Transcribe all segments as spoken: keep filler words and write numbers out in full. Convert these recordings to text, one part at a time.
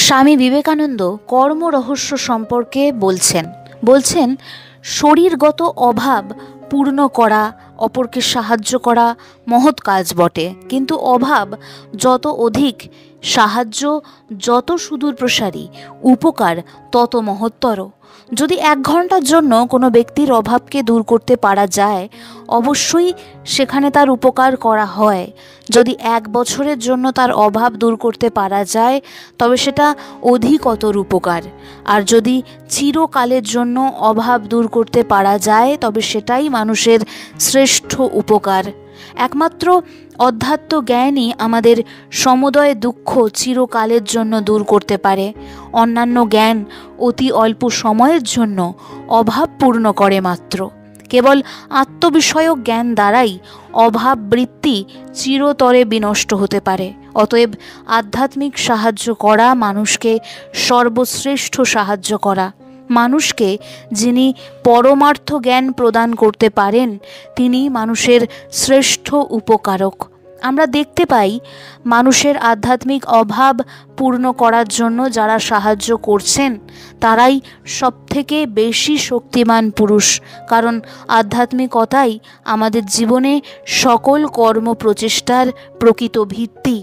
স্বামী বিবেকানন্দ কর্ম রহস্য সম্পর্কে বলছেন বলছেন শরীরগত অভাব পূর্ণ করা, অপরকে সাহায্য করা মহৎ কাজ বটে, কিন্তু অভাব যত অধিক, সাহায্য যত সুদূর প্রসারী, উপকার তত মহত্তর। যদি এক ঘন্টার জন্য কোনো ব্যক্তির অভাবকে দূর করতে পারা যায়, অবশ্যই সেখানে তার উপকার করা হয়। যদি এক বছরের জন্য তার অভাব দূর করতে পারা যায়, তবে সেটা অধিকতর উপকার। আর যদি চিরকালের জন্য অভাব দূর করতে পারা যায়, তবে সেটাই মানুষের শ্রেষ্ঠ উপকার। একমাত্র অধ্যাত্ম জ্ঞানই আমাদের সমুদয় দুঃখ চিরকালের জন্য দূর করতে পারে। অন্যান্য জ্ঞান অতি অল্প সময়ের জন্য অভাব পূর্ণ করে মাত্র। কেবল আত্মবিষয়ক জ্ঞান দ্বারাই অভাব বৃত্তি চিরতরে বিনষ্ট হতে পারে। অতএব আধ্যাত্মিক সাহায্য করা মানুষকে সর্বশ্রেষ্ঠ সাহায্য করা। মানুষকে যিনি পরমার্থ জ্ঞান প্রদান করতে পারেন, তিনি মানুষের শ্রেষ্ঠ উপকারক। আমরা দেখতে পাই মানুষের আধ্যাত্মিক অভাব পূর্ণ করার জন্য যারা সাহায্য করছেন, তারাই সবথেকে বেশি শক্তিমান পুরুষ। কারণ আধ্যাত্মিকতাই আমাদের জীবনে সকল কর্ম প্রচেষ্টার প্রকৃত ভিত্তি।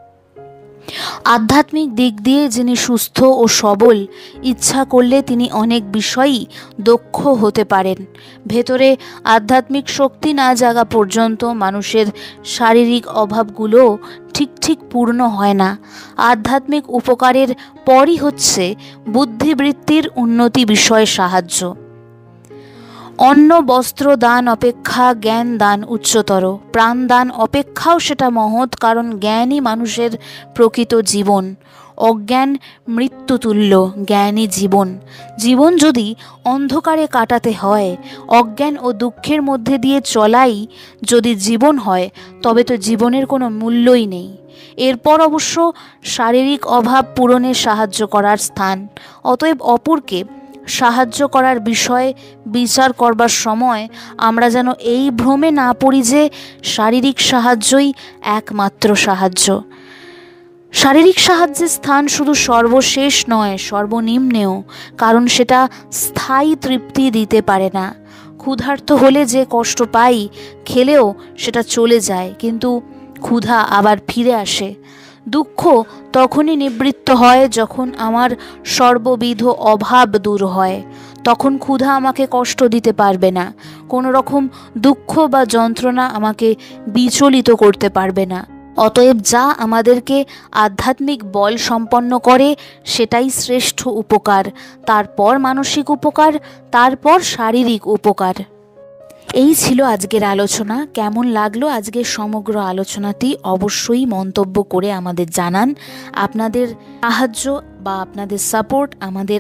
আধ্যাত্মিক দিক দিয়ে যিনি সুস্থ ও সবল, ইচ্ছা করলে তিনি অনেক বিষয়ই দক্ষ হতে পারেন। ভেতরে আধ্যাত্মিক শক্তি না জাগা পর্যন্ত মানুষের শারীরিক অভাবগুলো ঠিক ঠিক পূর্ণ হয় না। আধ্যাত্মিক উপকারের পরই হচ্ছে বুদ্ধিবৃত্তির উন্নতি বিষয়ে সাহায্য। অন্ন বস্ত্র দান অপেক্ষা জ্ঞান দান উচ্চতর। প্রাণ দান অপেক্ষাও সেটা মহৎ, কারণ জ্ঞানই মানুষের প্রকৃত জীবন। অজ্ঞান মৃত্যুতুল্য, জ্ঞানই জীবন। জীবন যদি অন্ধকারে কাটাতে হয়, অজ্ঞান ও দুঃখের মধ্যে দিয়ে চলাই যদি জীবন হয়, তবে তো জীবনের কোনো মূল্যই নেই। এরপর অবশ্য শারীরিক অভাব পূরণে সাহায্য করার স্থান। অতএব অপরকে সাহায্য করার বিষয়ে বিচার করবার সময় আমরা যেন এই ভ্রমে না পড়ি যে শারীরিক সাহায্যই একমাত্র সাহায্য। শারীরিক সাহায্যের স্থান শুধু সর্বশেষ নয়, সর্বনিম্নেও, কারণ সেটা স্থায়ী তৃপ্তি দিতে পারে না। ক্ষুধার্ত হলে যে কষ্ট পাই, খেলেও সেটা চলে যায়, কিন্তু ক্ষুধা আবার ফিরে আসে। দুঃখ তখনই নিবৃত্ত হয় যখন আমার সর্ববিধ অভাব দূর হয়। তখন ক্ষুধা আমাকে কষ্ট দিতে পারবে না, কোনো রকম দুঃখ বা যন্ত্রণা আমাকে বিচলিত করতে পারবে না। অতএব যা আমাদেরকে আধ্যাত্মিক বল সম্পন্ন করে, সেটাই শ্রেষ্ঠ উপকার। তারপর মানসিক উপকার, তারপর শারীরিক উপকার। এই ছিল আজকের আলোচনা। কেমন লাগলো আজকের সমগ্র আলোচনাটি অবশ্যই মন্তব্য করে আমাদের জানান। আপনাদের সাহায্য বা আপনাদের সাপোর্ট আমাদের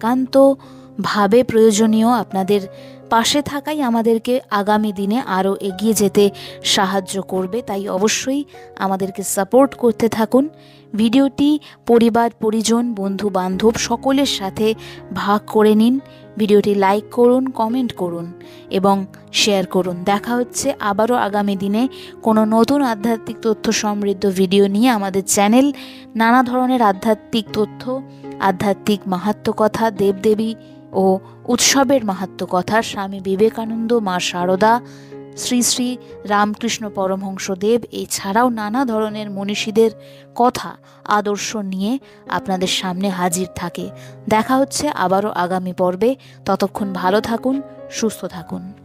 একান্তভাবে প্রয়োজনীয়। আপনাদের পাশে থাকাই আমাদেরকে আগামী দিনে আরও এগিয়ে যেতে সাহায্য করবে। তাই অবশ্যই আমাদেরকে সাপোর্ট করতে থাকুন। ভিডিওটি পরিবার, পরিজন, বন্ধু বান্ধব সকলের সাথে ভাগ করে নিন। ভিডিওটি লাইক করুন, কমেন্ট করুন এবং শেয়ার করুন। দেখা হচ্ছে আবারও আগামী দিনে কোনো নতুন আধ্যাত্মিক তথ্য সমৃদ্ধ ভিডিও নিয়ে। আমাদের চ্যানেল নানা ধরনের আধ্যাত্মিক তথ্য, আধ্যাত্মিক মাহাত্ম্য কথা, দেবদেবী ও উৎসবের মাহাত্ম্য কথা, স্বামী বিবেকানন্দ, মা শারদা, শ্রী শ্রী রামকৃষ্ণ পরমহংসদেব, এছাড়াও নানা ধরনের মনীষীদের কথা, আদর্শ নিয়ে আপনাদের সামনে হাজির থাকে। দেখা হচ্ছে আবারও আগামী পর্বে। ততক্ষণ ভালো থাকুন, সুস্থ থাকুন।